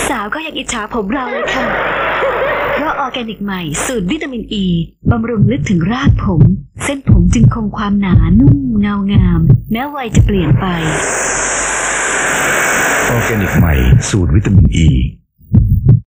สาวๆก็ยังอิจฉาผมเราเลยค่ะเพราะออร์แกนิกใหม่สูตรวิตามินอีบำรุงลึกถึงรากผมเส้นผมจึงคงความหนานุ่มเงางามแม้วัยจะเปลี่ยนไปออร์แกนิกใหม่สูตรวิตามินอี